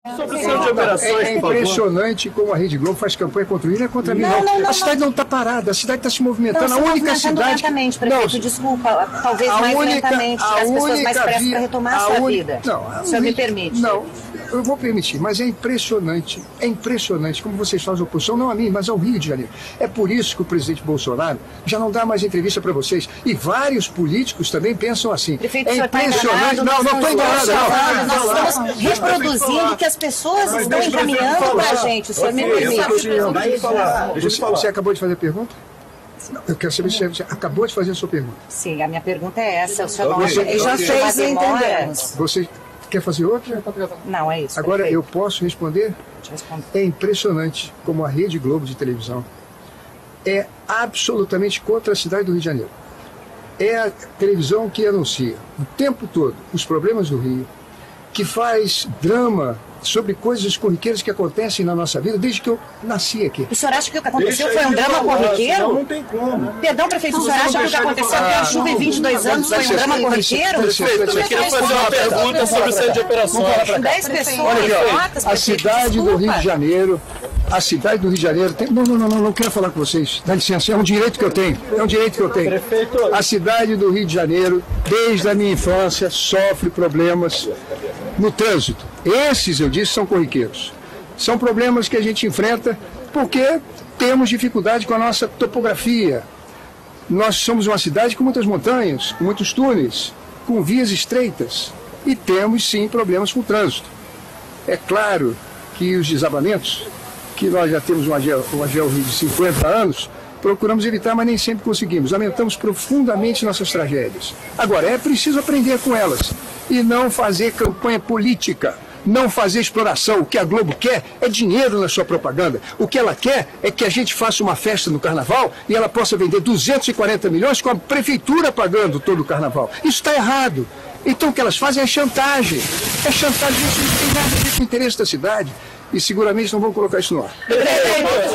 Sobre o centro de operações, É impressionante como a Rede Globo faz campanha contra o Rio, não é contra mim, não. A cidade não está parada, a cidade está se movimentando. A única cidade. Lentamente, prefeito, desculpa, talvez mais lentamente, as pessoas mais pressas para retomar a sua vida. Não, o senhor me permite? Não, eu vou permitir, mas é impressionante como vocês fazem oposição, não a mim, mas ao Rio de Janeiro. É por isso que o presidente Bolsonaro já não dá mais entrevista para vocês. E vários políticos também pensam assim. Prefeito, é impressionante. Não estou enganado, não. Nós estamos reproduzindo que as pessoas estão encaminhando para a gente. O senhor me permite? Você acabou de fazer a pergunta? Não, eu quero saber se você acabou de fazer a sua pergunta. Sim, a minha pergunta é essa. O senhor não Você- acha que já existe uma fez e demora? entendemos. Você quer fazer outra? Não, é isso. Agora, prefeito. eu posso responder? Te respondo. É impressionante como a Rede Globo de televisão é absolutamente contra a cidade do Rio de Janeiro. É a televisão que anuncia o tempo todo os problemas do Rio, que faz drama sobre coisas corriqueiras que acontecem na nossa vida desde que eu nasci aqui. O senhor acha que o que aconteceu foi um drama corriqueiro? Não tem como. Perdão, prefeito, o senhor acha que o que aconteceu com a chuva em 22 anos foi um drama corriqueiro? Prefeito, eu queria fazer uma pergunta sobre o centro de operações. 10 pessoas Olha aqui, mortas, ó, a prefeito, cidade do desculpa. Rio de Janeiro, a cidade do Rio de Janeiro tem... Não quero falar com vocês. Dá licença, é um direito que eu tenho. É um direito que eu tenho. Prefeito. A cidade do Rio de Janeiro, desde a minha infância, sofre problemas no trânsito. Esses, eu disse, são corriqueiros. São problemas que a gente enfrenta porque temos dificuldade com a nossa topografia. Nós somos uma cidade com muitas montanhas, com muitos túneis, com vias estreitas. E temos, sim, problemas com o trânsito. É claro que os desabamentos, que nós já temos uma GeoRio de 50 anos, procuramos evitar, mas nem sempre conseguimos. Lamentamos profundamente nossas tragédias. Agora, é preciso aprender com elas e não fazer campanha política, não fazer exploração. O que a Globo quer é dinheiro na sua propaganda. O que ela quer é que a gente faça uma festa no Carnaval e ela possa vender 240 milhões com a prefeitura pagando todo o Carnaval. Isso está errado. Então o que elas fazem é chantagem. É chantagem, isso não tem nada a ver com o interesse da cidade. E seguramente não vão colocar isso no ar.